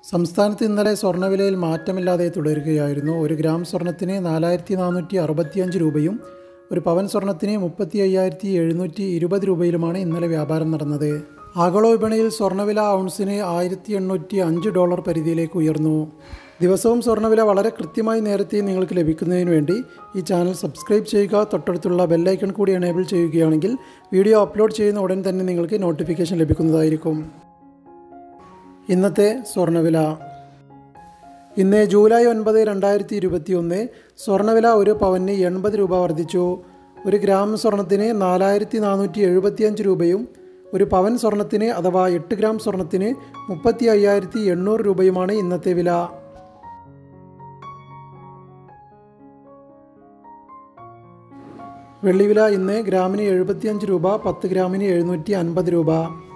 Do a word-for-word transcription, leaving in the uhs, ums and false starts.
സംസ്ഥാനത്ത് ഇന്നലെ സ്വർണ്ണവിലയിൽ മാറ്റമില്ലാതെ തുടരുകയായിരുന്നു. ഒരു ഗ്രാം സ്വർണ്ണത്തിന് നാലായിരത്തി നാനൂറ്റി അറുപത്തിയഞ്ച് രൂപയും ഒരു പവൻ സ്വർണ്ണത്തിന് മുപ്പത്തി അയ്യായിരത്തി എഴുന്നൂറ്റി ഇരുപത് രൂപയിലുമാണ് ഇന്നലെ വ്യാപാരം നടന്നത്. ആഗോള വിപണിയിൽ സ്വർണ്ണവില ഔൺസിന് ആയിരത്തി എണ്ണൂറ്റി അഞ്ച് ഡോളർ പരിധിയിലേക്ക് ഉയർന്നു. ദിവസവും സ്വർണ്ണവില വളരെ കൃത്യമായി നേരത്തെ നിങ്ങൾക്ക് ലഭിക്കുന്നതിന് വേണ്ടി ഈ ചാനൽ സബ്സ്ക്രൈബ് ചെയ്യുക. തൊട്ടടുത്തുള്ള ബെല്ലൈക്കൺ കൂടി എനേബിൾ ചെയ്യുകയാണെങ്കിൽ വീഡിയോ അപ്ലോഡ് ചെയ്യുന്ന ഉടൻ തന്നെ നിങ്ങൾക്ക് നോട്ടിഫിക്കേഷൻ ലഭിക്കുന്നതായിരിക്കും. ഇന്നത്തെ സ്വർണ്ണവില. ഇന്ന് ജൂലൈ ഒൻപത് രണ്ടായിരത്തി ഇരുപത്തി ഒന്ന്. സ്വർണ്ണവില ഒരു പവന് എൺപത് രൂപ വർദ്ധിച്ചു. ഒരു ഗ്രാം സ്വർണ്ണത്തിന് നാലായിരത്തി നാനൂറ്റി എഴുപത്തിയഞ്ച് രൂപയും ഒരു പവൻ സ്വർണ്ണത്തിന് അഥവാ എട്ട് ഗ്രാം സ്വർണ്ണത്തിന് മുപ്പത്തി അയ്യായിരത്തി എണ്ണൂറ് രൂപയുമാണ് ഇന്നത്തെ വില. വെള്ളിവില ഇന്ന് ഗ്രാമിന് എഴുപത്തിയഞ്ച് രൂപ, പത്ത് ഗ്രാമിന് എഴുന്നൂറ്റി അൻപത് രൂപ.